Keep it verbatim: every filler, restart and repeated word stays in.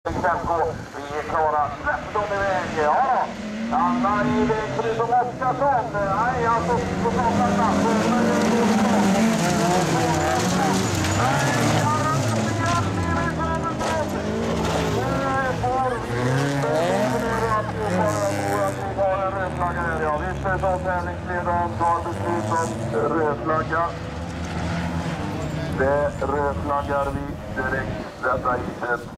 Vi är klara. Släpp dem iväg. Ja då. Anna i väg förutom Oskarsson. Nej, alltså på saklarna. Ja, visst är det så tävlingsledaren tar beslut om rödflagga. Det rödflaggar vi direkt detta iset.